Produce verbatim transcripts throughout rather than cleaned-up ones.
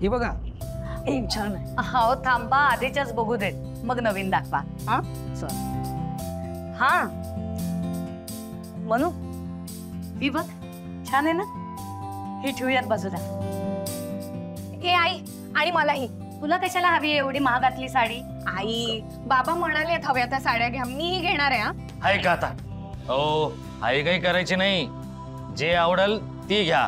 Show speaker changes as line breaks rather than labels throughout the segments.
ही बघा खूप छान आहे.
हो थांबा, आधीच्याच बघू देत मग नवीन दाखवा. हा चल. हा मनू ही बघ छान आहे ना, ही ठेवूयात बाजूला.
ए आई, आणि मलाही.
तुला कशाला हवी एवढी महागातली साडी?
आई बाबा म्हणाले हव्या त्या साड्या घ्या, मीही घेणार आहे. हा
हाय का आता? हो हाय काही करायची नाही, जे आवडल ती घ्या.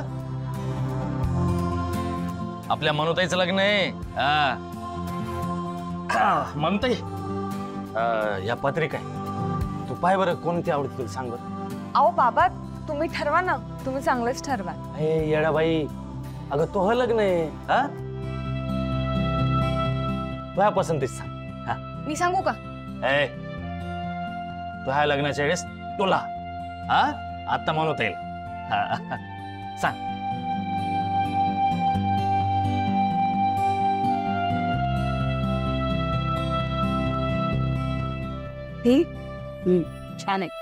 आपल्या मनोताईचं लग्न आहे. म्हणताय या पत्रिका आहे, तू पाय बरं कोणती आवडते तुला सांग बरं.
अहो बाबा तुम्ही ठरवा ना, तुम्ही चांगलंच ठरवा.
हे येडाबाई, अगं तो लग्न आहे. हा तुझ्या पसंतीच सांग. हा
मी सांगू का?
ए तुझ्या लग्नाच्या वेळेस तुला हा आता म्हणता येईल. सांग.
ही छान आहे.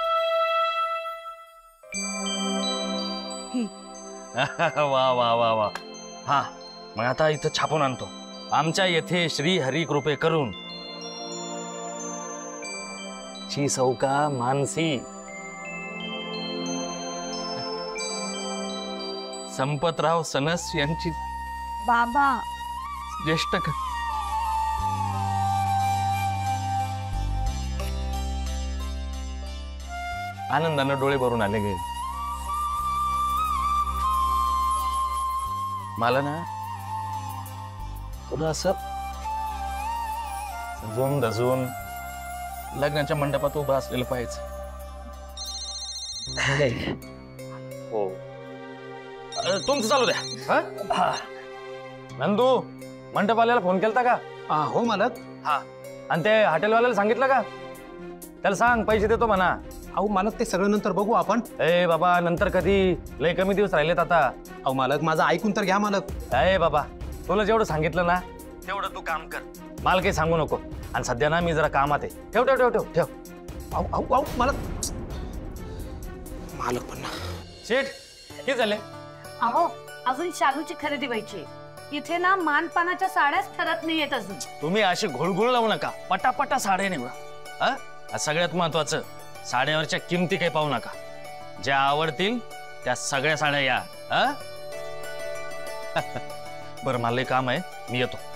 वा वा वा वा. हा मग आता इथं छापून आणतो. आमच्या येथे श्री हरी कृपे करून ची सौका मानसी संपतराव सनस यांची
बाबा
ज्येष्ठ क... आनंदानं डोळे भरून आले गे. मला ना तुला असं सजून धजून लग्नाच्या मंडपात उभं असलेलं पाहिजे. हो तुमचं चालू द्या. नंदू मंडपाल्याला फोन केलता का?
हो मालक.
हा आणि ते हॉटेलवाल्याला सांगितलं का? त्याला सांग पैसे देतो म्हणा.
अहो मालक ते सगळं नंतर बघू आपण.
ए बाबा नंतर कधी, लय कमी दिवस राहिलेत आता.
अहो मालक माझं ऐकून तर घ्या मालक.
ए बाबा तुला जेवढं सांगितलं ना तेवढं तू काम कर, मला काही सांगू नको. आणि सध्या ना मी जरा कामात आहे. ठेव ठेव ठेव ठेव ठेव.
अहो अहो अहो मालक मालक पण ना.
शेठ हे झाले.
अहो अजून शालूची खरेदी व्हायची. इथे ना मानपानाच्या साड्याच ठरत नाही येत अजून.
तुम्ही अशी घोळघोळ लावू नका, पटापटा साड्या निवडा. हा सगळ्यात महत्वाचं, साड्यावरच्या किमती काही पाहू नका. ज्या आवडतील त्या सगळ्या साड्या या. बरं मला काम आहे, मी येतो.